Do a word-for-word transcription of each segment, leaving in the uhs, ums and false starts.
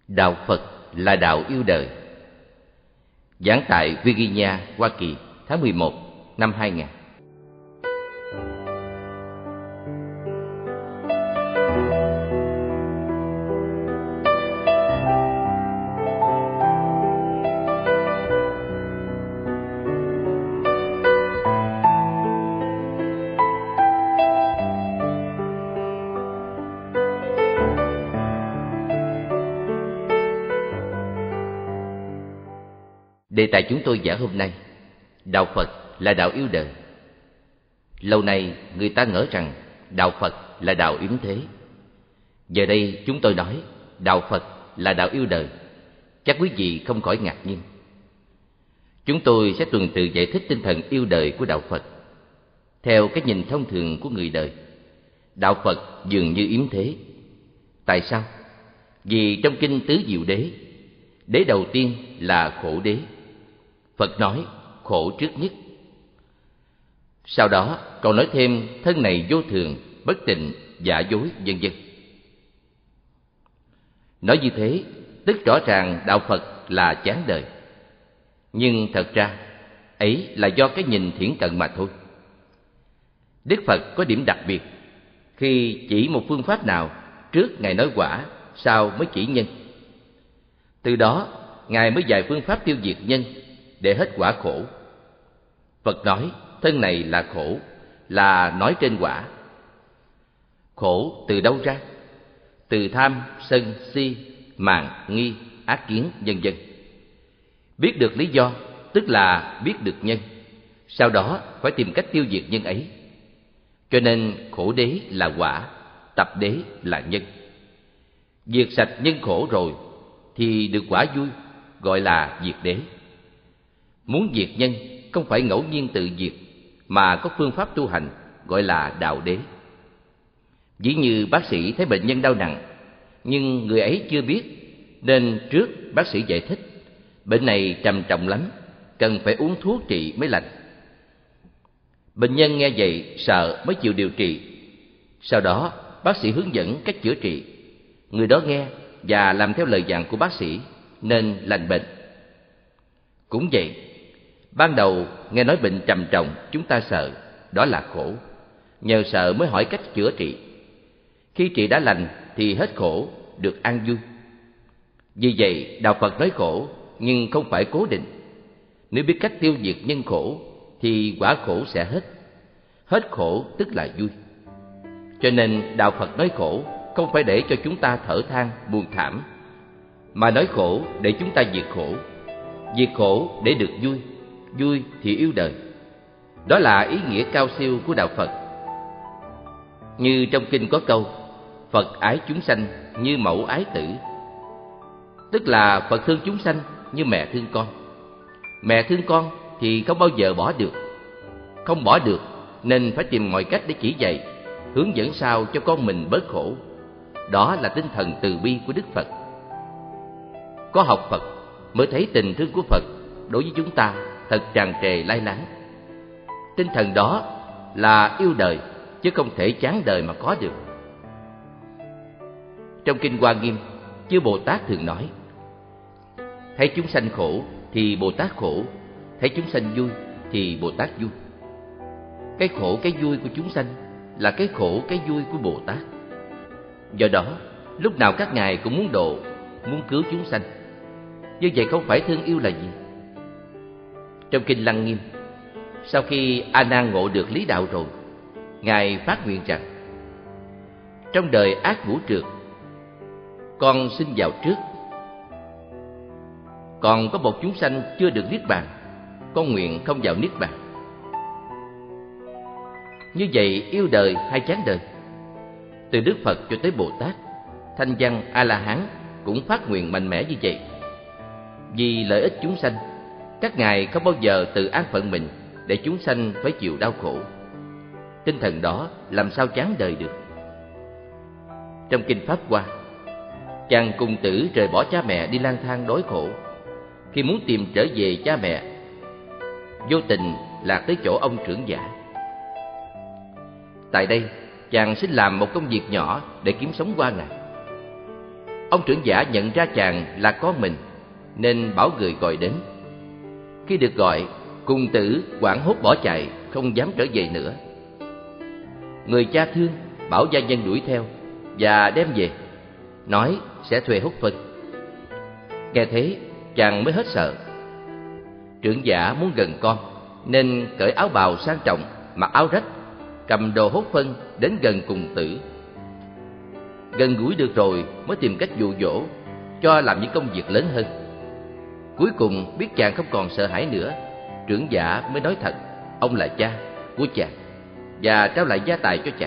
Đạo Phật là đạo yêu đời. Giảng tại Virginia, Hoa Kỳ, tháng mười một năm hai nghìn. Đề tài chúng tôi giảng hôm nay, đạo Phật là đạo yêu đời. Lâu nay người ta ngỡ rằng đạo Phật là đạo yếm thế. Giờ đây chúng tôi nói đạo Phật là đạo yêu đời, chắc quý vị không khỏi ngạc nhiên. Chúng tôi sẽ tuần tự giải thích tinh thần yêu đời của đạo Phật. Theo cái nhìn thông thường của người đời, đạo Phật dường như yếm thế. Tại sao? Vì trong kinh Tứ Diệu Đế, đế đầu tiên là khổ đế. Phật nói khổ trước nhất. Sau đó còn nói thêm thân này vô thường, bất tịnh, giả dối, vân vân. Nói như thế, tức rõ ràng đạo Phật là chán đời. Nhưng thật ra, ấy là do cái nhìn thiển cận mà thôi. Đức Phật có điểm đặc biệt khi chỉ một phương pháp nào, trước Ngài nói quả, sau mới chỉ nhân. Từ đó, Ngài mới dạy phương pháp tiêu diệt nhân để hết quả khổ. Phật nói thân này là khổ, là nói trên quả. Khổ từ đâu ra? Từ tham, sân, si, màng, nghi, ác kiến, vân vân. Biết được lý do, tức là biết được nhân. Sau đó phải tìm cách tiêu diệt nhân ấy. Cho nên khổ đế là quả, tập đế là nhân. Diệt sạch nhân khổ rồi thì được quả vui, gọi là diệt đế. Muốn diệt nhân không phải ngẫu nhiên tự diệt, mà có phương pháp tu hành, gọi là đạo đế. Ví như bác sĩ thấy bệnh nhân đau nặng, nhưng người ấy chưa biết, nên trước bác sĩ giải thích bệnh này trầm trọng lắm, cần phải uống thuốc trị mới lành. Bệnh nhân nghe vậy sợ mới chịu điều trị. Sau đó bác sĩ hướng dẫn cách chữa trị. Người đó nghe và làm theo lời dặn của bác sĩ nên lành bệnh. Cũng vậy, ban đầu nghe nói bệnh trầm trọng chúng ta sợ, đó là khổ. Nhờ sợ mới hỏi cách chữa trị. Khi trị đã lành thì hết khổ, được an vui. Vì vậy đạo Phật nói khổ nhưng không phải cố định. Nếu biết cách tiêu diệt nhân khổ thì quả khổ sẽ hết. Hết khổ tức là vui. Cho nên đạo Phật nói khổ không phải để cho chúng ta thở than buồn thảm, mà nói khổ để chúng ta diệt khổ. Diệt khổ để được vui, vui thì yêu đời. Đó là ý nghĩa cao siêu của đạo Phật. Như trong kinh có câu Phật ái chúng sanh như mẫu ái tử, tức là Phật thương chúng sanh như mẹ thương con. Mẹ thương con thì không bao giờ bỏ được. Không bỏ được nên phải tìm mọi cách để chỉ dạy, hướng dẫn sao cho con mình bớt khổ. Đó là tinh thần từ bi của Đức Phật. Có học Phật mới thấy tình thương của Phật đối với chúng ta thật tràn trề lai láng. Tinh thần đó là yêu đời, chứ không thể chán đời mà có được. Trong kinh Hoa Nghiêm, chư Bồ Tát thường nói: thấy chúng sanh khổ thì Bồ Tát khổ, thấy chúng sanh vui thì Bồ Tát vui. Cái khổ cái vui của chúng sanh là cái khổ cái vui của Bồ Tát. Do đó, lúc nào các ngài cũng muốn độ, muốn cứu chúng sanh. Như vậy không phải thương yêu là gì? Trong kinh Lăng Nghiêm, sau khi A Nan ngộ được lý đạo rồi, ngài phát nguyện rằng: trong đời ác ngũ trược, con xin vào trước. Còn có một chúng sanh chưa được niết bàn, con nguyện không vào niết bàn. Như vậy yêu đời hay chán đời? Từ Đức Phật cho tới Bồ Tát, Thanh Văn, A La Hán cũng phát nguyện mạnh mẽ như vậy. Vì lợi ích chúng sanh, các ngài không bao giờ tự an phận mình để chúng sanh phải chịu đau khổ. Tinh thần đó làm sao chán đời được? Trong kinh Pháp Hoa, chàng cùng tử rời bỏ cha mẹ đi lang thang đói khổ. Khi muốn tìm trở về cha mẹ, vô tình lạc tới chỗ ông trưởng giả. Tại đây, chàng xin làm một công việc nhỏ để kiếm sống qua ngày. ông trưởng giả nhận ra chàng là con mình, nên bảo người gọi đến. Khi được gọi, cùng tử hoảng hốt bỏ chạy, không dám trở về nữa. Người cha thương bảo gia nhân đuổi theo và đem về, nói sẽ thuê hút phân. Nghe thế, chàng mới hết sợ. Trưởng giả muốn gần con, nên cởi áo bào sang trọng, mặc áo rách, cầm đồ hút phân đến gần cùng tử. Gần gũi được rồi mới tìm cách dụ dỗ, cho làm những công việc lớn hơn. Cuối cùng biết chàng không còn sợ hãi nữa, trưởng giả mới nói thật ông là cha của chàng và trao lại gia tài cho chàng.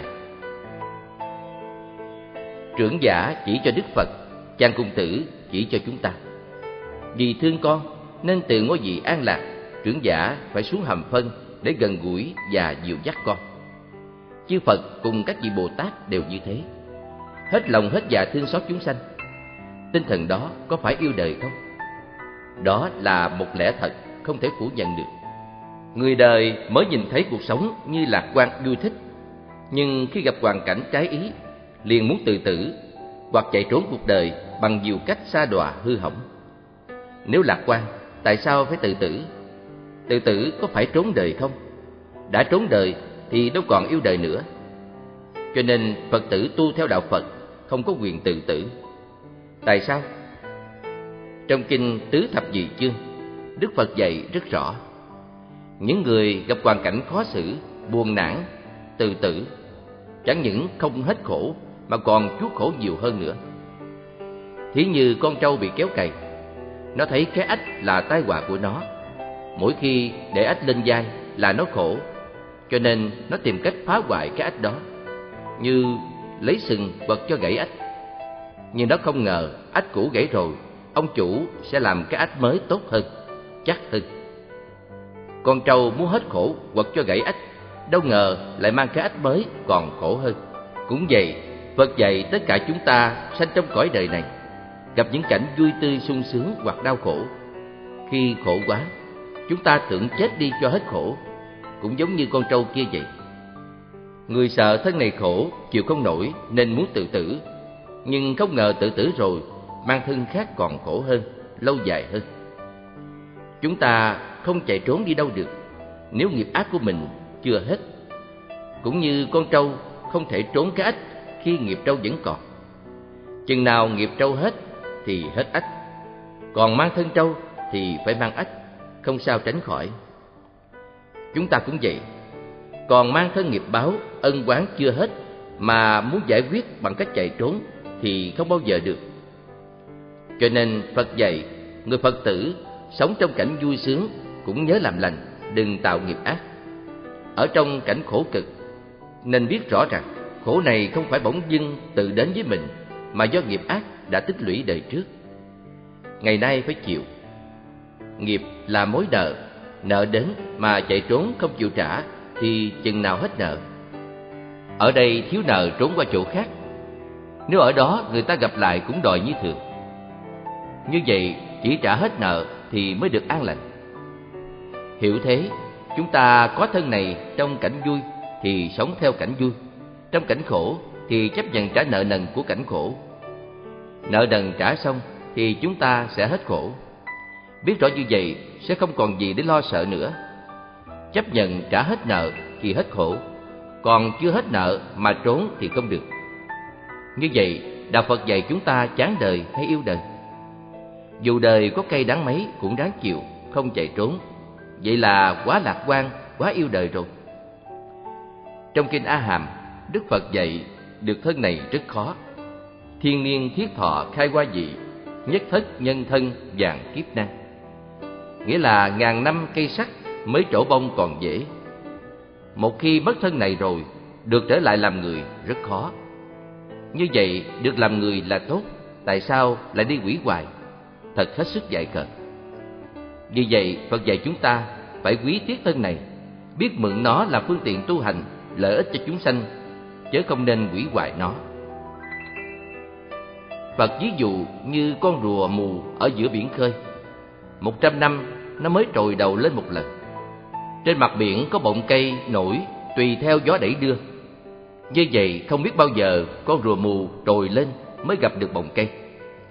Trưởng giả chỉ cho Đức Phật, chàng cùng tử chỉ cho chúng ta. Vì thương con nên từ ngôi vị an lạc, trưởng giả phải xuống hầm phân để gần gũi và dìu dắt con. Chư Phật cùng các vị Bồ Tát đều như thế, hết lòng hết dạ thương xót chúng sanh. Tinh thần đó có phải yêu đời không? Đó là một lẽ thật không thể phủ nhận được. Người đời mới nhìn thấy cuộc sống như lạc quan vui thích, nhưng khi gặp hoàn cảnh trái ý, liền muốn tự tử hoặc chạy trốn cuộc đời bằng nhiều cách sa đọa hư hỏng. Nếu lạc quan, tại sao phải tự tử? Tự tử có phải trốn đời không? Đã trốn đời thì đâu còn yêu đời nữa. Cho nên Phật tử tu theo đạo Phật không có quyền tự tử. Tại sao? Trong kinh Tứ Thập Nhị Chương, Đức Phật dạy rất rõ. Những người gặp hoàn cảnh khó xử, buồn nản, tự tử, chẳng những không hết khổ mà còn chuốc khổ nhiều hơn nữa. Thí như con trâu bị kéo cày, nó thấy cái ách là tai họa của nó. Mỗi khi để ách lên vai là nó khổ, cho nên nó tìm cách phá hoại cái ách đó, như lấy sừng quật cho gãy ách. Nhưng nó không ngờ ách cũ gãy rồi, ông chủ sẽ làm cái ách mới tốt hơn, chắc hơn. Con trâu muốn hết khổ quật cho gãy ách, đâu ngờ lại mang cái ách mới còn khổ hơn. Cũng vậy, Phật dạy tất cả chúng ta sanh trong cõi đời này, gặp những cảnh vui tươi sung sướng hoặc đau khổ. Khi khổ quá, chúng ta tưởng chết đi cho hết khổ, cũng giống như con trâu kia vậy. Người sợ thân này khổ, chịu không nổi nên muốn tự tử, nhưng không ngờ tự tử rồi, mang thân khác còn khổ hơn, lâu dài hơn. Chúng ta không chạy trốn đi đâu được nếu nghiệp ác của mình chưa hết. Cũng như con trâu không thể trốn cái ách khi nghiệp trâu vẫn còn. Chừng nào nghiệp trâu hết thì hết ách, còn mang thân trâu thì phải mang ách, không sao tránh khỏi. Chúng ta cũng vậy, còn mang thân nghiệp báo, ân oán chưa hết mà muốn giải quyết bằng cách chạy trốn thì không bao giờ được. Cho nên Phật dạy người Phật tử sống trong cảnh vui sướng cũng nhớ làm lành, đừng tạo nghiệp ác. Ở trong cảnh khổ cực nên biết rõ rằng khổ này không phải bỗng dưng tự đến với mình, mà do nghiệp ác đã tích lũy đời trước. Ngày nay phải chịu. Nghiệp là mối nợ, nợ đến mà chạy trốn không chịu trả thì chừng nào hết nợ. Ở đây thiếu nợ trốn qua chỗ khác, nếu ở đó người ta gặp lại cũng đòi như thường. Như vậy chỉ trả hết nợ thì mới được an lành. Hiểu thế, chúng ta có thân này trong cảnh vui thì sống theo cảnh vui, trong cảnh khổ thì chấp nhận trả nợ nần của cảnh khổ. Nợ nần trả xong thì chúng ta sẽ hết khổ. Biết rõ như vậy sẽ không còn gì để lo sợ nữa. Chấp nhận trả hết nợ thì hết khổ, còn chưa hết nợ mà trốn thì không được. Như vậy, Đạo Phật dạy chúng ta chán đời hay yêu đời. Dù đời có cay đắng mấy cũng đáng chịu, không chạy trốn. Vậy là quá lạc quan, quá yêu đời rồi. Trong kinh A Hàm, Đức Phật dạy được thân này rất khó. Thiên niên thiết thọ khai hoa dị, nhất thất nhân thân vàng kiếp năng. Nghĩa là ngàn năm cây sắt mới trổ bông còn dễ. Một khi mất thân này rồi, được trở lại làm người rất khó. Như vậy được làm người là tốt, tại sao lại đi hủy hoại? Thật hết sức dại khờ. Vì vậy Phật dạy chúng ta phải quý tiếc thân này, biết mượn nó làm phương tiện tu hành, lợi ích cho chúng sanh, chớ không nên hủy hoại nó. Phật ví dụ như con rùa mù ở giữa biển khơi. Một trăm năm nó mới trồi đầu lên một lần. Trên mặt biển có bọng cây nổi tùy theo gió đẩy đưa. Như vậy không biết bao giờ con rùa mù trồi lên mới gặp được bọng cây.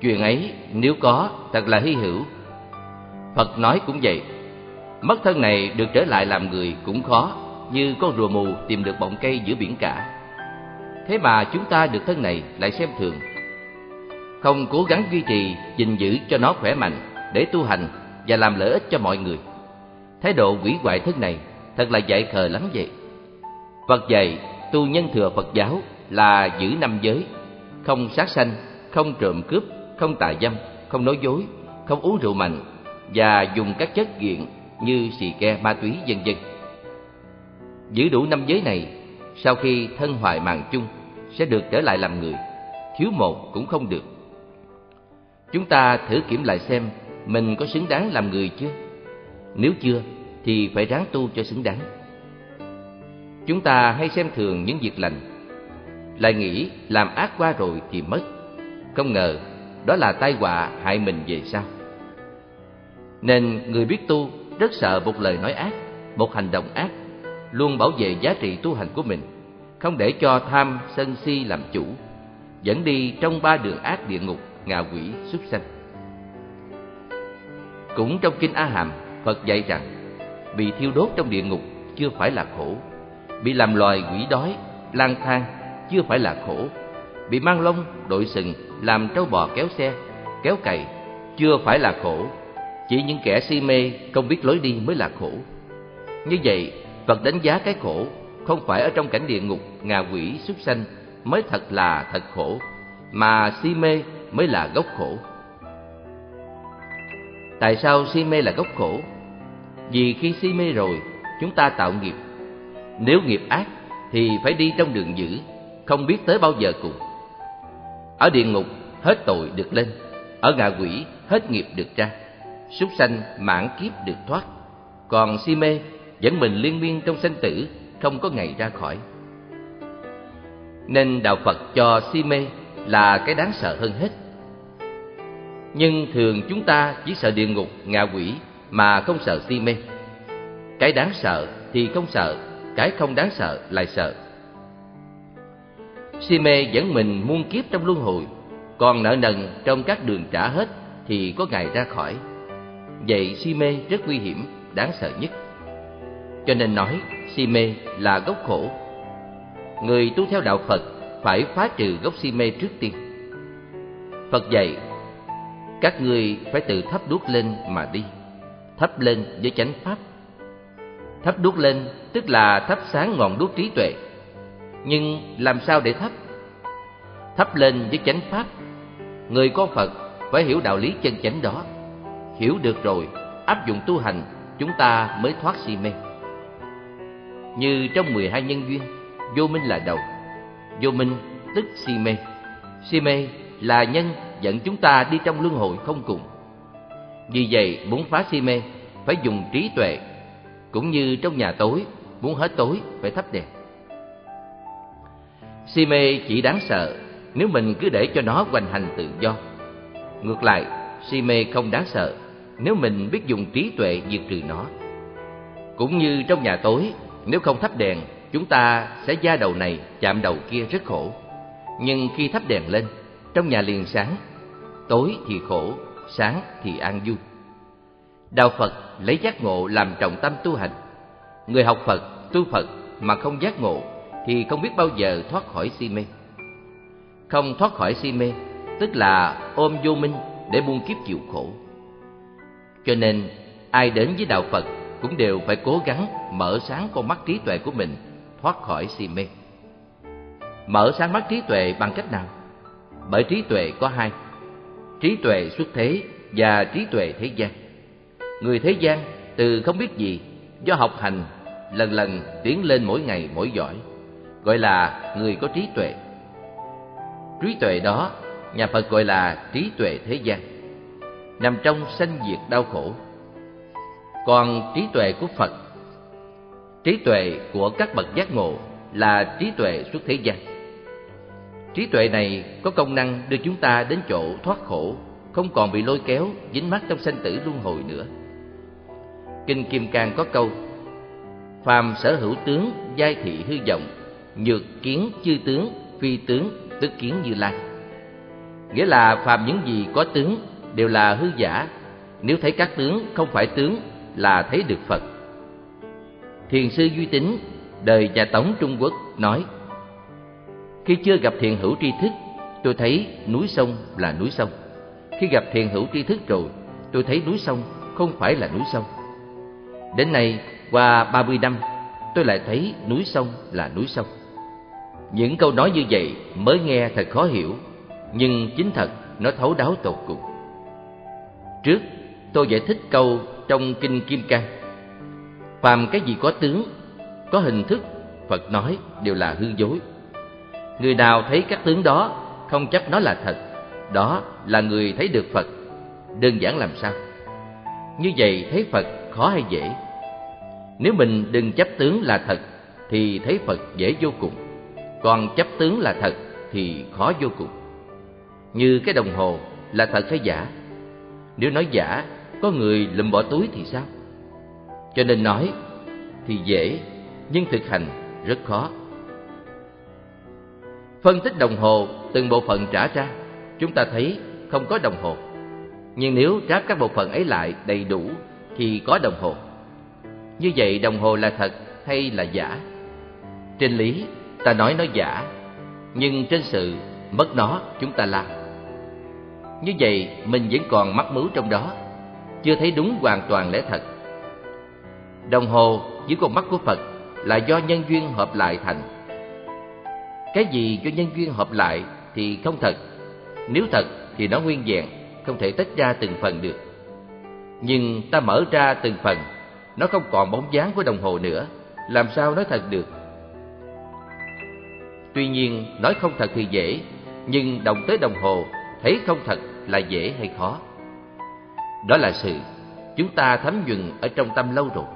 Chuyện ấy nếu có thật là hy hữu. Phật nói cũng vậy, mất thân này được trở lại làm người cũng khó, như con rùa mù tìm được bọng cây giữa biển cả. Thế mà chúng ta được thân này lại xem thường, không cố gắng duy trì, gìn giữ cho nó khỏe mạnh để tu hành và làm lợi ích cho mọi người. Thái độ hủy hoại thân này thật là dại khờ lắm vậy. Phật dạy tu nhân thừa Phật giáo là giữ năm giới: không sát sanh, không trộm cướp, không tà dâm, không nói dối, không uống rượu mạnh và dùng các chất nghiện như xì ke, ma túy vân vân. Giữ đủ năm giới này, sau khi thân hoại mạng chung sẽ được trở lại làm người, thiếu một cũng không được. Chúng ta thử kiểm lại xem mình có xứng đáng làm người chưa? Nếu chưa thì phải ráng tu cho xứng đáng. Chúng ta hay xem thường những việc lành, lại nghĩ làm ác qua rồi thì mất, không ngờ đó là tai họa hại mình về sau. Nên người biết tu rất sợ một lời nói ác, một hành động ác, luôn bảo vệ giá trị tu hành của mình, không để cho tham sân si làm chủ, dẫn đi trong ba đường ác địa ngục, ngạ quỷ, súc sanh. Cũng trong kinh A Hàm, Phật dạy rằng bị thiêu đốt trong địa ngục chưa phải là khổ, bị làm loài quỷ đói, lang thang chưa phải là khổ, bị mang lông, đội sừng, làm trâu bò kéo xe, kéo cày chưa phải là khổ, chỉ những kẻ si mê không biết lối đi mới là khổ. Như vậy, Phật đánh giá cái khổ không phải ở trong cảnh địa ngục, ngạ quỷ, súc sanh mới thật là thật khổ, mà si mê mới là gốc khổ. Tại sao si mê là gốc khổ? Vì khi si mê rồi, chúng ta tạo nghiệp. Nếu nghiệp ác thì phải đi trong đường dữ, không biết tới bao giờ cùng. Ở địa ngục hết tội được lên, ở ngạ quỷ hết nghiệp được ra, súc sanh mãn kiếp được thoát, còn si mê dẫn mình liên miên trong sanh tử, không có ngày ra khỏi. Nên đạo Phật cho si mê là cái đáng sợ hơn hết. Nhưng thường chúng ta chỉ sợ địa ngục, ngạ quỷ mà không sợ si mê. Cái đáng sợ thì không sợ, cái không đáng sợ lại sợ. Si mê dẫn mình muôn kiếp trong luân hồi, còn nợ nần trong các đường trả hết thì có ngày ra khỏi. Vậy si mê rất nguy hiểm, đáng sợ nhất. Cho nên nói si mê là gốc khổ. Người tu theo đạo Phật phải phá trừ gốc si mê trước tiên. Phật dạy các ngươi phải tự thắp đuốc lên mà đi, thắp lên với chánh pháp. Thắp đuốc lên tức là thắp sáng ngọn đuốc trí tuệ. Nhưng làm sao để thắp? Thắp lên với chánh pháp. Người con Phật phải hiểu đạo lý chân chánh đó. Hiểu được rồi, áp dụng tu hành, chúng ta mới thoát si mê. Như trong mười hai nhân duyên, vô minh là đầu. Vô minh tức si mê. Si mê là nhân dẫn chúng ta đi trong luân hồi không cùng. Vì vậy, muốn phá si mê phải dùng trí tuệ. Cũng như trong nhà tối, muốn hết tối phải thắp đèn. Si mê chỉ đáng sợ nếu mình cứ để cho nó hoành hành tự do. Ngược lại, si mê không đáng sợ nếu mình biết dùng trí tuệ diệt trừ nó. Cũng như trong nhà tối, nếu không thắp đèn, chúng ta sẽ da đầu này chạm đầu kia rất khổ. Nhưng khi thắp đèn lên, trong nhà liền sáng. Tối thì khổ, sáng thì an vui. Đạo Phật lấy giác ngộ làm trọng tâm tu hành. Người học Phật, tu Phật mà không giác ngộ thì không biết bao giờ thoát khỏi si mê. Không thoát khỏi si mê tức là ôm vô minh để muôn kiếp chịu khổ. Cho nên ai đến với đạo Phật cũng đều phải cố gắng mở sáng con mắt trí tuệ của mình, thoát khỏi si mê. Mở sáng mắt trí tuệ bằng cách nào? Bởi trí tuệ có hai: trí tuệ xuất thế và trí tuệ thế gian. Người thế gian từ không biết gì, do học hành lần lần tiến lên mỗi ngày mỗi giỏi, gọi là người có trí tuệ. Trí tuệ đó nhà Phật gọi là trí tuệ thế gian, nằm trong sanh diệt đau khổ. Còn trí tuệ của Phật, trí tuệ của các bậc giác ngộ là trí tuệ xuất thế gian. Trí tuệ này có công năng đưa chúng ta đến chỗ thoát khổ, không còn bị lôi kéo dính mắc trong sanh tử luân hồi nữa. Kinh Kim Cang có câu: phàm sở hữu tướng, giai thị hư vọng, nhược kiến chư tướng, phi tướng tức kiến Như Lai. nghĩa là phàm những gì có tướng đều là hư giả. Nếu thấy các tướng không phải tướng là thấy được Phật. Thiền sư Duy Tín đời nhà Tống Trung Quốc nói: khi chưa gặp thiền hữu tri thức, tôi thấy núi sông là núi sông. Khi gặp thiền hữu tri thức rồi, tôi thấy núi sông không phải là núi sông. Đến nay, qua ba mươi năm, tôi lại thấy núi sông là núi sông. Những câu nói như vậy mới nghe thật khó hiểu, nhưng chính thật nó thấu đáo tột cùng. Trước, tôi giải thích câu trong Kinh Kim Cang: phàm cái gì có tướng, có hình thức, Phật nói đều là hư dối. Người nào thấy các tướng đó không chắc nó là thật, đó là người thấy được Phật. Đơn giản làm sao? Như vậy thấy Phật khó hay dễ? Nếu mình đừng chấp tướng là thật thì thấy Phật dễ vô cùng. Còn chấp tướng là thật thì khó vô cùng. Như cái đồng hồ là thật hay giả? Nếu nói giả, có người lụm bỏ túi thì sao? Cho nên nói thì dễ, nhưng thực hành rất khó. Phân tích đồng hồ từng bộ phận trả ra, chúng ta thấy không có đồng hồ. Nhưng nếu ráp các bộ phận ấy lại đầy đủ thì có đồng hồ. Như vậy đồng hồ là thật hay là giả? Trên lý ta nói nó giả, nhưng trên sự mất nó chúng ta la. Như vậy mình vẫn còn mắc mưu trong đó, chưa thấy đúng hoàn toàn lẽ thật. Đồng hồ dưới con mắt của Phật là do nhân duyên hợp lại thành. Cái gì do nhân duyên hợp lại thì không thật. Nếu thật thì nó nguyên vẹn, không thể tách ra từng phần được. Nhưng ta mở ra từng phần, nó không còn bóng dáng của đồng hồ nữa, làm sao nói thật được? Tuy nhiên nói không thật thì dễ, nhưng động tới đồng hồ thấy không thật là dễ hay khó? Đó là sự chúng ta thấm nhuần ở trong tâm lâu rồi.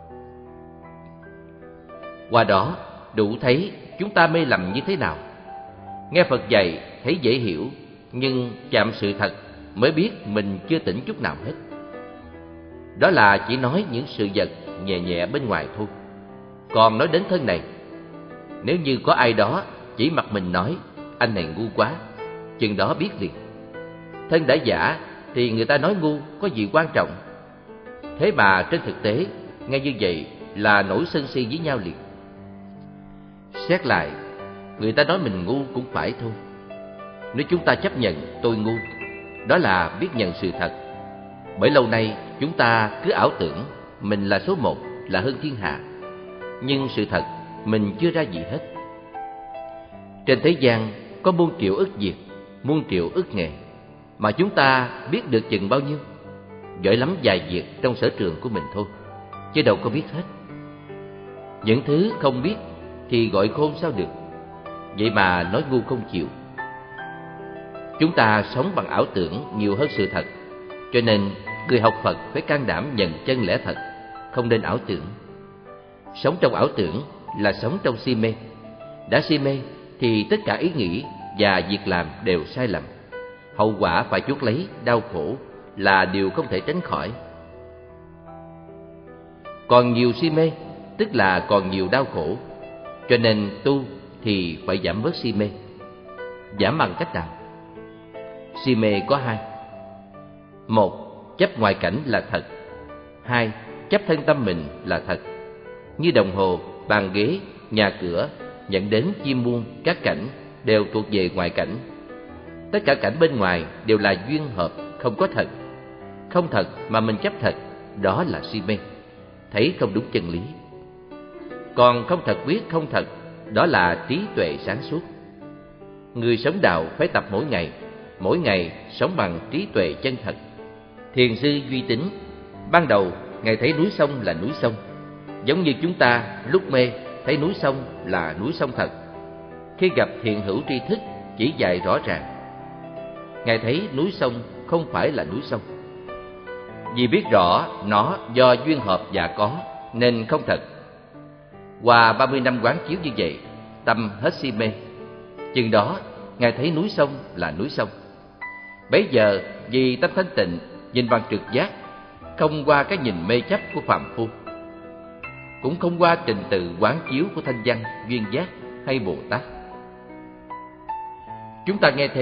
Qua đó đủ thấy chúng ta mê lầm như thế nào. Nghe Phật dạy thấy dễ hiểu, nhưng chạm sự thật mới biết mình chưa tỉnh chút nào hết. Đó là chỉ nói những sự vật nhẹ nhẹ bên ngoài thôi. Còn nói đến thân này, nếu như có ai đó chỉ mặt mình nói anh này ngu quá, chừng đó biết liền. Thân đã giả thì người ta nói ngu có gì quan trọng. Thế mà trên thực tế nghe như vậy là nổi sân si với nhau liền. Xét lại, người ta nói mình ngu cũng phải thôi. Nếu chúng ta chấp nhận tôi ngu, đó là biết nhận sự thật. Bởi lâu nay chúng ta cứ ảo tưởng mình là số một, là hơn thiên hạ. Nhưng sự thật mình chưa ra gì hết. Trên thế gian có muôn triệu ức việc, muôn triệu ức nghề, mà chúng ta biết được chừng bao nhiêu? Giỏi lắm vài việc trong sở trường của mình thôi, chứ đâu có biết hết. Những thứ không biết thì gọi khôn sao được. Vậy mà nói ngu không chịu. Chúng ta sống bằng ảo tưởng nhiều hơn sự thật. Cho nên người học Phật phải can đảm nhận chân lẽ thật, không nên ảo tưởng. Sống trong ảo tưởng là sống trong si mê. Đã si mê thì tất cả ý nghĩ và việc làm đều sai lầm. Hậu quả phải chuốc lấy đau khổ là điều không thể tránh khỏi. Còn nhiều si mê tức là còn nhiều đau khổ. Cho nên tu thì phải giảm bớt si mê. Giảm bằng cách nào? Si mê có hai. Một, chấp ngoại cảnh là thật. Hai, chấp thân tâm mình là thật. Như đồng hồ, bàn ghế, nhà cửa, nhận đến chim muôn, các cảnh đều thuộc về ngoại cảnh. Tất cả cảnh bên ngoài đều là duyên hợp, không có thật. Không thật mà mình chấp thật, đó là si mê, thấy không đúng chân lý. Còn không thật biết không thật, đó là trí tuệ sáng suốt. Người sống đạo phải tập mỗi ngày, mỗi ngày sống bằng trí tuệ chân thật. Thiền sư Duy Tín, ban đầu Ngài thấy núi sông là núi sông, giống như chúng ta lúc mê thấy núi sông là núi sông thật. Khi gặp thiền hữu tri thức chỉ dạy rõ ràng, Ngài thấy núi sông không phải là núi sông. Vì biết rõ nó do duyên hợp và có nên không thật. Qua ba mươi năm quán chiếu như vậy, tâm hết si mê. Chừng đó Ngài thấy núi sông là núi sông. Bấy giờ vì tâm thanh tịnh, nhìn bằng trực giác, không qua cái nhìn mê chấp của phàm phu, cũng không qua trình tự quán chiếu của thanh văn, duyên giác hay Bồ Tát. Chúng ta nghe thế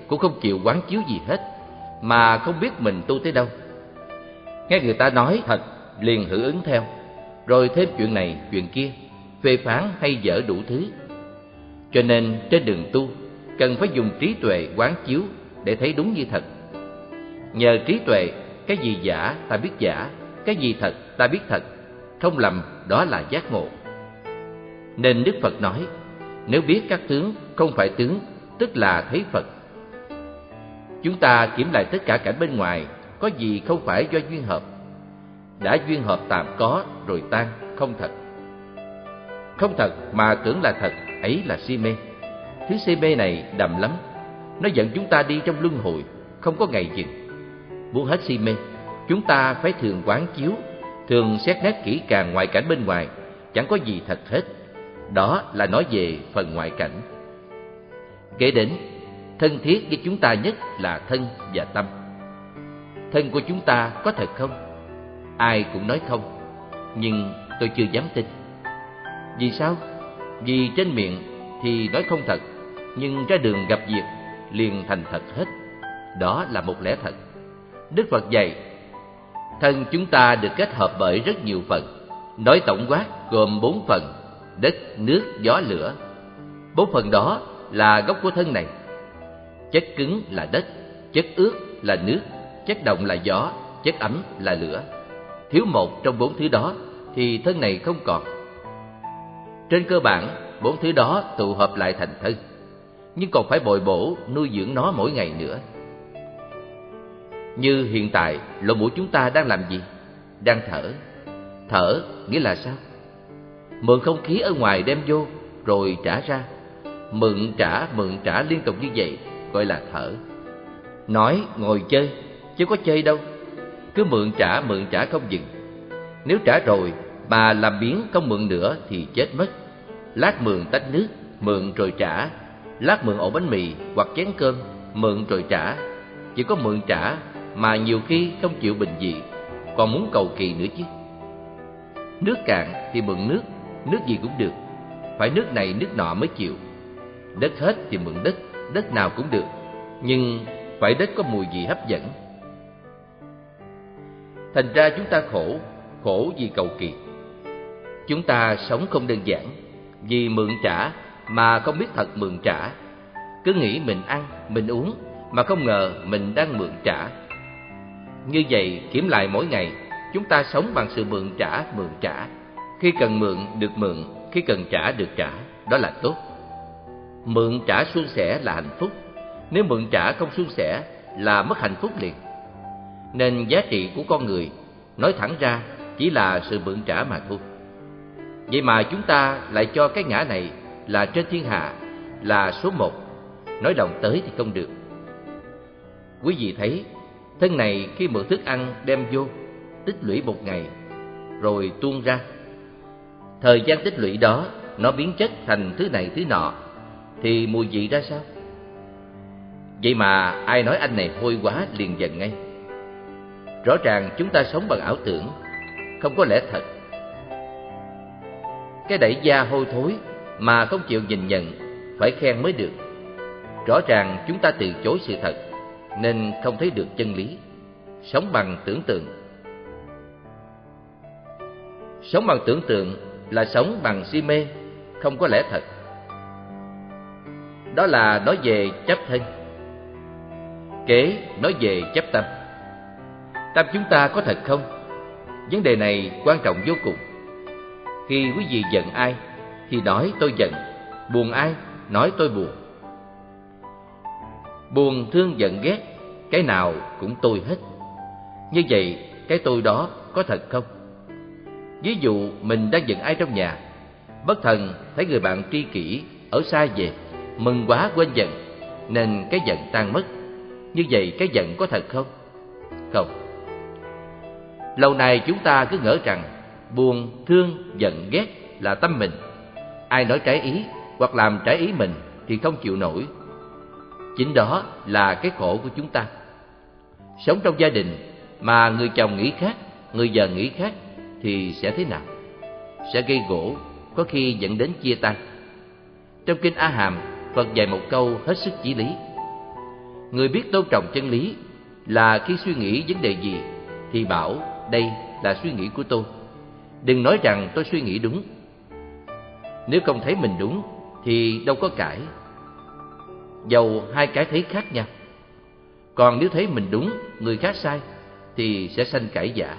cũng không chịu quán chiếu gì hết, mà không biết mình tu tới đâu. Nghe người ta nói thật liền hưởng ứng theo, rồi thêm chuyện này chuyện kia, phê phán hay dở đủ thứ. Cho nên trên đường tu cần phải dùng trí tuệ quán chiếu để thấy đúng như thật. Nhờ trí tuệ, cái gì giả ta biết giả, cái gì thật ta biết thật, không lầm đó là giác ngộ. Nên Đức Phật nói, nếu biết các tướng không phải tướng, tức là thấy Phật. Chúng ta kiểm lại tất cả cảnh bên ngoài, có gì không phải do duyên hợp. Đã duyên hợp tạm có rồi tan, không thật. Không thật mà tưởng là thật, ấy là si mê. Thứ si mê này đậm lắm, nó dẫn chúng ta đi trong luân hồi, không có ngày dừng. Muốn hết si mê, chúng ta phải thường quán chiếu, thường xét nét kỹ càng ngoại cảnh bên ngoài, chẳng có gì thật hết. Đó là nói về phần ngoại cảnh. Kể đến, thân thiết với chúng ta nhất là thân và tâm. Thân của chúng ta có thật không? Ai cũng nói không, nhưng tôi chưa dám tin. Vì sao? Vì trên miệng thì nói không thật, nhưng ra đường gặp việc liền thành thật hết. Đó là một lẽ thật. Đức Phật dạy, thân chúng ta được kết hợp bởi rất nhiều phần. Nói tổng quát gồm bốn phần: đất, nước, gió, lửa. Bốn phần đó là gốc của thân này. Chất cứng là đất, chất ướt là nước, chất động là gió, chất ấm là lửa. Thiếu một trong bốn thứ đó thì thân này không còn. Trên cơ bản, bốn thứ đó tụ hợp lại thành thân, nhưng còn phải bồi bổ nuôi dưỡng nó mỗi ngày nữa. Như hiện tại, lỗ mũi chúng ta đang làm gì? Đang thở. Thở nghĩa là sao? Mượn không khí ở ngoài đem vô, rồi trả ra. Mượn trả, mượn trả liên tục như vậy, gọi là thở. Nói ngồi chơi, chứ có chơi đâu. Cứ mượn trả, mượn trả không dừng. Nếu trả rồi mà làm biếng không mượn nữa thì chết mất. Lát mượn tách nước, mượn rồi trả. Lát mượn ổ bánh mì hoặc chén cơm, mượn rồi trả. Chỉ có mượn trả mà nhiều khi không chịu bình dị, còn muốn cầu kỳ nữa chứ. Nước cạn thì mượn nước, nước gì cũng được, phải nước này nước nọ mới chịu. Đất hết thì mượn đất, đất nào cũng được, nhưng phải đất có mùi gì hấp dẫn. Thành ra chúng ta khổ, khổ vì cầu kỳ. Chúng ta sống không đơn giản, vì mượn trả mà không biết thật mượn trả. Cứ nghĩ mình ăn, mình uống, mà không ngờ mình đang mượn trả. Như vậy kiểm lại mỗi ngày, chúng ta sống bằng sự mượn trả, mượn trả. Khi cần mượn được mượn, khi cần trả được trả, đó là tốt. Mượn trả suôn sẻ là hạnh phúc. Nếu mượn trả không suôn sẻ là mất hạnh phúc liền. Nên giá trị của con người, nói thẳng ra, chỉ là sự mượn trả mà thôi. Vậy mà chúng ta lại cho cái ngã này là trên thiên hạ, là số một. Nói đồng tới thì không được. Quý vị thấy, thân này khi mượn thức ăn đem vô, tích lũy một ngày, rồi tuôn ra. Thời gian tích lũy đó, nó biến chất thành thứ này thứ nọ, thì mùi vị ra sao? Vậy mà ai nói anh này hôi quá liền giận ngay. Rõ ràng chúng ta sống bằng ảo tưởng, không có lẽ thật. Cái đẩy da hôi thối mà không chịu nhìn nhận, phải khen mới được. Rõ ràng chúng ta từ chối sự thật, nên không thấy được chân lý. Sống bằng tưởng tượng. Sống bằng tưởng tượng là sống bằng si mê, không có lẽ thật. Đó là nói về chấp thân. Kế nói về chấp tâm. Tâm chúng ta có thật không? Vấn đề này quan trọng vô cùng. Khi quý vị giận ai thì nói tôi giận, buồn ai nói tôi buồn. Buồn, thương, giận, ghét, cái nào cũng tôi hết. Như vậy cái tôi đó có thật không? Ví dụ mình đang giận ai trong nhà, bất thần thấy người bạn tri kỷ ở xa về, mừng quá quên giận, nên cái giận tan mất. Như vậy cái giận có thật không? Không. Lâu nay chúng ta cứ ngỡ rằng buồn, thương, giận, ghét là tâm mình. Ai nói trái ý hoặc làm trái ý mình thì không chịu nổi. Chính đó là cái khổ của chúng ta. Sống trong gia đình mà người chồng nghĩ khác, người vợ nghĩ khác thì sẽ thế nào? Sẽ gây gổ, có khi dẫn đến chia tay. Trong kinh A Hàm, Phật dạy một câu hết sức chí lý. Người biết tôn trọng chân lý là khi suy nghĩ vấn đề gì thì bảo đây là suy nghĩ của tôi. Đừng nói rằng tôi suy nghĩ đúng. Nếu không thấy mình đúng thì đâu có cãi, dầu hai cái thấy khác nhau. Còn nếu thấy mình đúng, người khác sai thì sẽ sanh cãi vã.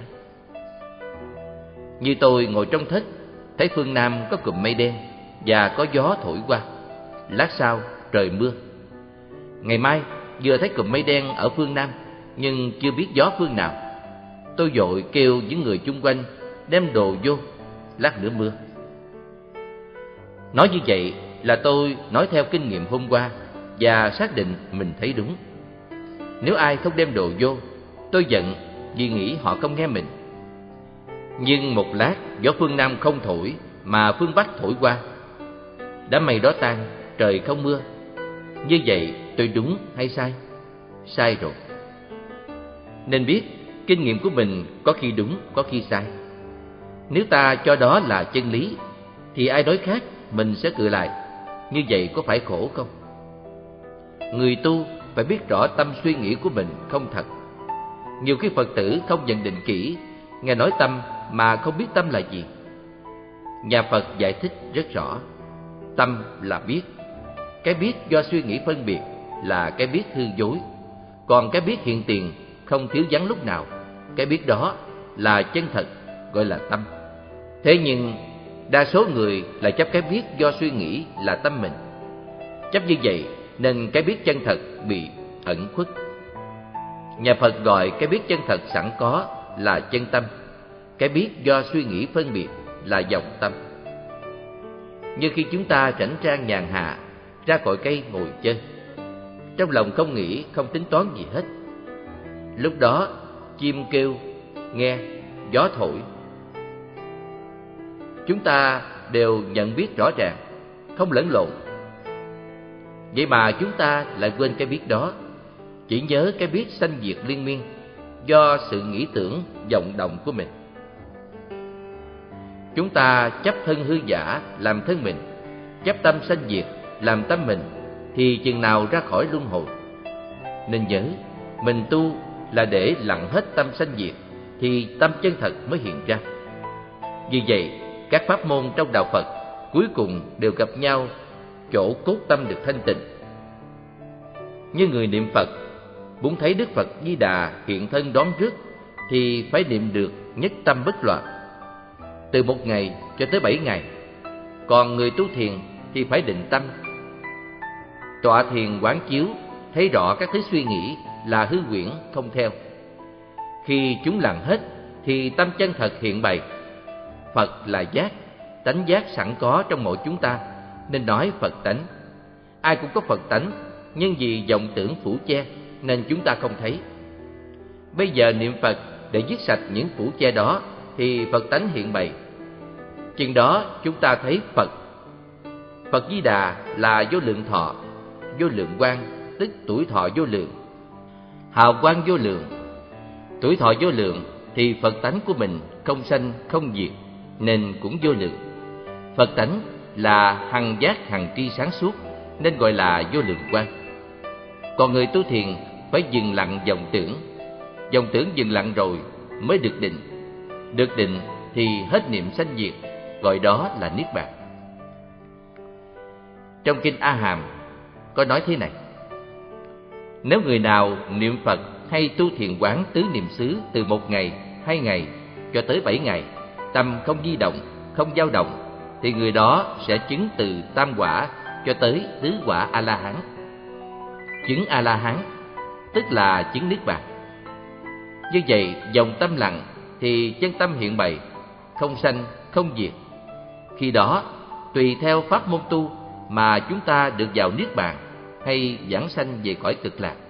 Như tôi ngồi trong thất, thấy phương Nam có cụm mây đen và có gió thổi qua. Lát sau trời mưa. Ngày mai vừa thấy cụm mây đen ở phương Nam, nhưng chưa biết gió phương nào. Tôi vội kêu những người chung quanh đem đồ vô, lát nữa mưa. Nói như vậy là tôi nói theo kinh nghiệm hôm qua và xác định mình thấy đúng. Nếu ai không đem đồ vô, tôi giận vì nghĩ họ không nghe mình. Nhưng một lát gió phương Nam không thổi mà phương Bắc thổi qua. Đám mây đó tan, trời không mưa. Như vậy tôi đúng hay sai? Sai rồi. Nên biết kinh nghiệm của mình có khi đúng, có khi sai. Nếu ta cho đó là chân lý thì ai nói khác mình sẽ cự lại. Như vậy có phải khổ không? Người tu phải biết rõ tâm suy nghĩ của mình không thật. Nhiều khi Phật tử không nhận định kỹ, nghe nói tâm mà không biết tâm là gì. Nhà Phật giải thích rất rõ. Tâm là biết. Cái biết do suy nghĩ phân biệt là cái biết hư dối. Còn cái biết hiện tiền không thiếu vắng lúc nào, cái biết đó là chân thật, gọi là tâm. Thế nhưng đa số người lại chấp cái biết do suy nghĩ là tâm mình. Chấp như vậy nên cái biết chân thật bị ẩn khuất. Nhà Phật gọi cái biết chân thật sẵn có là chân tâm. Cái biết do suy nghĩ phân biệt là vọng tâm. Như khi chúng ta rảnh rang nhàn hạ, ra khỏi cây ngồi chơi, trong lòng không nghĩ, không tính toán gì hết. Lúc đó chim kêu, nghe, gió thổi, chúng ta đều nhận biết rõ ràng, không lẫn lộn. Vậy mà chúng ta lại quên cái biết đó, chỉ nhớ cái biết sanh diệt liên miên do sự nghĩ tưởng vọng động của mình. Chúng ta chấp thân hư giả làm thân mình, chấp tâm sanh diệt làm tâm mình, thì chừng nào ra khỏi luân hồi. Nên nhớ, mình tu là để lặng hết tâm sanh diệt, thì tâm chân thật mới hiện ra. Vì vậy, các pháp môn trong đạo Phật cuối cùng đều gặp nhau chỗ cốt tâm được thanh tịnh. Như người niệm Phật, muốn thấy Đức Phật Di Đà hiện thân đón rước thì phải niệm được nhất tâm bất loạn, từ một ngày cho tới bảy ngày. Còn người tu thiền thì phải định tâm, tọa thiền quán chiếu, thấy rõ các thứ suy nghĩ là hư huyễn không theo. Khi chúng lặng hết thì tâm chân thật hiện bày. Phật là giác, tánh giác sẵn có trong mỗi chúng ta, nên nói Phật tánh. Ai cũng có Phật tánh, nhưng vì vọng tưởng phủ che nên chúng ta không thấy. Bây giờ niệm Phật để dứt sạch những phủ che đó thì Phật tánh hiện bày. Chừng đó chúng ta thấy Phật. Phật Di Đà là vô lượng thọ, vô lượng quang, tức tuổi thọ vô lượng, hào quang vô lượng. Tuổi thọ vô lượng thì Phật tánh của mình không sanh không diệt, nên cũng vô lượng. Phật tánh là hằng giác hằng tri sáng suốt, nên gọi là vô lượng quang. Còn người tu thiền phải dừng lặng vọng tưởng. Vọng tưởng dừng lặng rồi mới được định. Được định thì hết niệm sanh diệt, gọi đó là niết bàn. Trong kinh A Hàm có nói thế này: nếu người nào niệm Phật hay tu thiền quán tứ niệm xứ từ một ngày, hai ngày cho tới bảy ngày, tâm không di động, không dao động, thì người đó sẽ chứng từ tam quả cho tới tứ quả A La Hán. Chứng A La Hán tức là chứng niết bàn. Như vậy, dòng tâm lặng thì chân tâm hiện bày, không sanh không diệt. Khi đó, tùy theo pháp môn tu mà chúng ta được vào niết bàn hay vãng sanh về cõi cực lạc.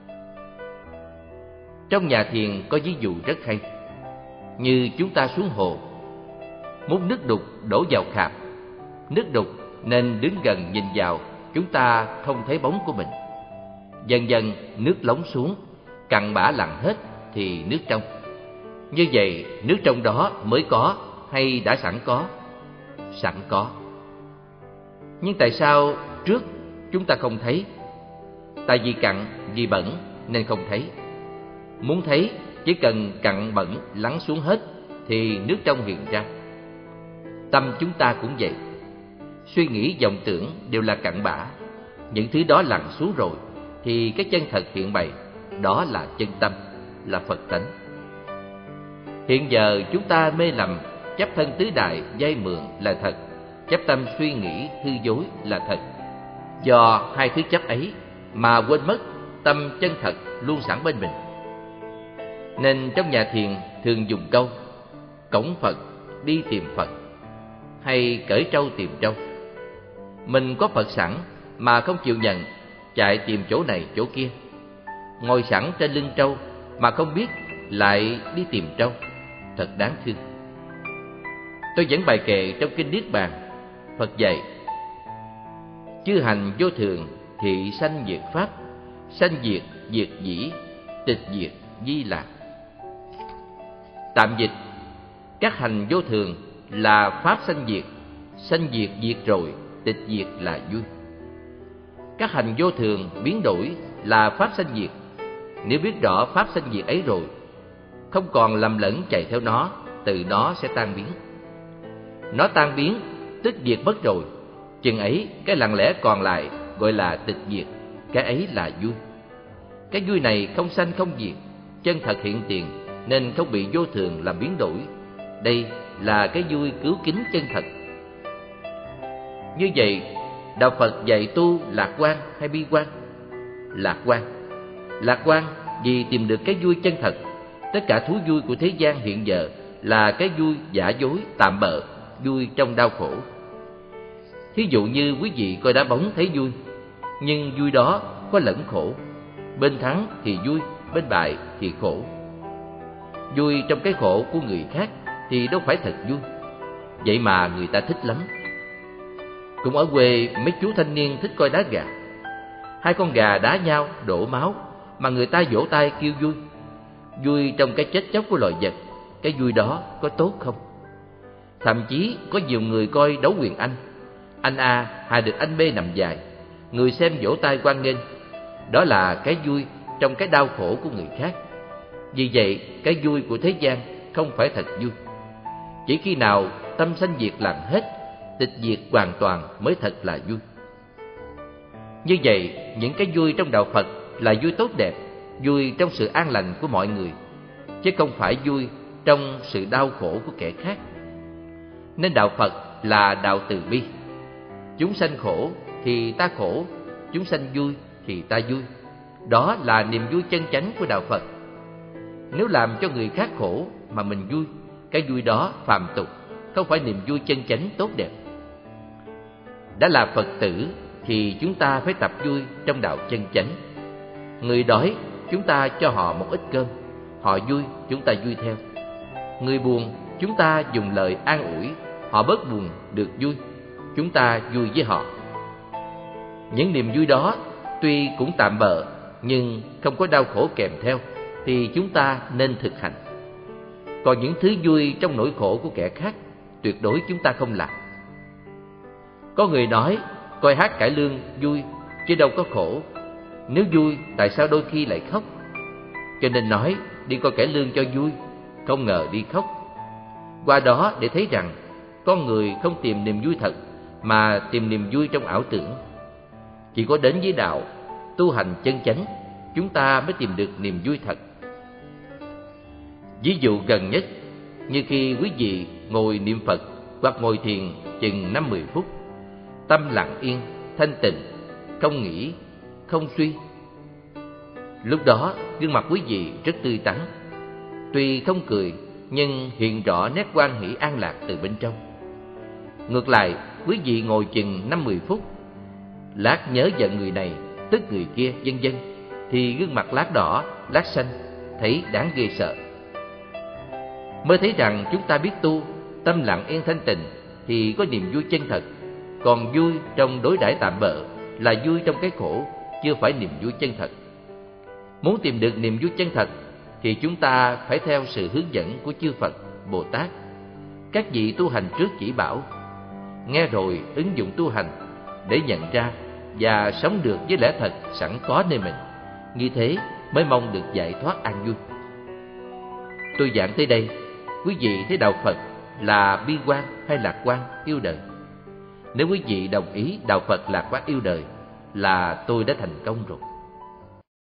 Trong nhà thiền có ví dụ rất hay. Như chúng ta xuống hồ, muốn nước đục đổ vào khạp. Nước đục nên đứng gần nhìn vào, chúng ta không thấy bóng của mình. Dần dần nước lóng xuống, cặn bã lặng hết thì nước trong. Như vậy nước trong đó mới có hay đã sẵn có? Sẵn có. Nhưng tại sao trước chúng ta không thấy? Tại vì cặn vì bẩn nên không thấy. Muốn thấy, chỉ cần cặn bẩn lắng xuống hết thì nước trong hiện ra. Tâm chúng ta cũng vậy. Suy nghĩ vọng tưởng đều là cặn bã. Những thứ đó lặn xuống rồi thì cái chân thật hiện bày, đó là chân tâm, là Phật tánh. Hiện giờ chúng ta mê lầm, chấp thân tứ đại vay mượn là thật, chấp tâm suy nghĩ hư dối là thật. Do hai thứ chấp ấy mà quên mất tâm chân thật luôn sẵn bên mình. Nên trong nhà thiền thường dùng câu cổng Phật đi tìm Phật, hay cởi trâu tìm trâu. Mình có Phật sẵn mà không chịu nhận, chạy tìm chỗ này chỗ kia. Ngồi sẵn trên lưng trâu mà không biết lại đi tìm trâu, thật đáng thương. Tôi dẫn bài kệ trong kinh Niết Bàn. Phật dạy: chư hành vô thường, thị sanh diệt pháp, sanh diệt diệt dĩ, tịch diệt di lạc. Tạm dịch: các hành vô thường là pháp sanh diệt, sanh diệt diệt rồi, tịch diệt là vui. Các hành vô thường biến đổi là pháp sanh diệt. Nếu biết rõ pháp sanh diệt ấy rồi, không còn lầm lẫn chạy theo nó, từ nó sẽ tan biến. Nó tan biến, tức diệt mất rồi. Chừng ấy, cái lặng lẽ còn lại gọi là tịch diệt. Cái ấy là vui. Cái vui này không sanh không diệt, chân thật hiện tiền, nên không bị vô thường làm biến đổi. Đây là cái vui cứu kính chân thật. Như vậy, đạo Phật dạy tu lạc quan hay bi quan? Lạc quan. Lạc quan vì tìm được cái vui chân thật. Tất cả thú vui của thế gian hiện giờ là cái vui giả dối, tạm bợ, vui trong đau khổ. Thí dụ như quý vị coi đá bóng thấy vui, nhưng vui đó có lẫn khổ. Bên thắng thì vui, bên bại thì khổ. Vui trong cái khổ của người khác thì đâu phải thật vui. Vậy mà người ta thích lắm. Cũng ở quê, mấy chú thanh niên thích coi đá gà. Hai con gà đá nhau đổ máu mà người ta vỗ tay kêu vui. Vui trong cái chết chóc của loài vật. Cái vui đó có tốt không? Thậm chí có nhiều người coi đấu quyền Anh. Anh A hạ được anh B nằm dài, người xem vỗ tay hoan nghênh. Đó là cái vui trong cái đau khổ của người khác. Vì vậy, cái vui của thế gian không phải thật vui. Chỉ khi nào tâm sanh diệt làm hết, tịch diệt hoàn toàn mới thật là vui. Như vậy, những cái vui trong đạo Phật là vui tốt đẹp, vui trong sự an lành của mọi người, chứ không phải vui trong sự đau khổ của kẻ khác. Nên đạo Phật là đạo từ bi. Chúng sanh khổ thì ta khổ, chúng sanh vui thì ta vui. Đó là niềm vui chân chánh của đạo Phật. Nếu làm cho người khác khổ mà mình vui, cái vui đó phàm tục, không phải niềm vui chân chánh tốt đẹp. Đã là Phật tử thì chúng ta phải tập vui trong đạo chân chánh. Người đói, chúng ta cho họ một ít cơm, họ vui, chúng ta vui theo. Người buồn, chúng ta dùng lời an ủi, họ bớt buồn được vui, chúng ta vui với họ. Những niềm vui đó tuy cũng tạm bợ, nhưng không có đau khổ kèm theo, thì chúng ta nên thực hành. Còn những thứ vui trong nỗi khổ của kẻ khác, tuyệt đối chúng ta không làm. Có người nói coi hát cải lương vui, chứ đâu có khổ. Nếu vui, tại sao đôi khi lại khóc? Cho nên nói đi coi cải lương cho vui, không ngờ đi khóc. Qua đó để thấy rằng con người không tìm niềm vui thật, mà tìm niềm vui trong ảo tưởng. Chỉ có đến với đạo, tu hành chân chánh, chúng ta mới tìm được niềm vui thật. Ví dụ gần nhất, như khi quý vị ngồi niệm Phật hoặc ngồi thiền chừng năm mười phút, tâm lặng yên, thanh tịnh, không nghĩ, không suy. Lúc đó gương mặt quý vị rất tươi tắn, tuy không cười nhưng hiện rõ nét hoan hỷ an lạc từ bên trong. Ngược lại, quý vị ngồi chừng năm mười phút, lát nhớ giận người này, tức người kia, vân vân, thì gương mặt lát đỏ, lát xanh, thấy đáng ghê sợ. Mới thấy rằng chúng ta biết tu, tâm lặng yên thanh tịnh thì có niềm vui chân thật. Còn vui trong đối đãi tạm bợ là vui trong cái khổ, chưa phải niềm vui chân thật. Muốn tìm được niềm vui chân thật thì chúng ta phải theo sự hướng dẫn của chư Phật, Bồ Tát, các vị tu hành trước chỉ bảo. Nghe rồi ứng dụng tu hành để nhận ra và sống được với lẽ thật sẵn có nơi mình, như thế mới mong được giải thoát an vui. Tôi giảng tới đây, quý vị thấy đạo Phật là bi quan hay lạc quan, yêu đời? Nếu quý vị đồng ý đạo Phật lạc quan yêu đời là tôi đã thành công rồi.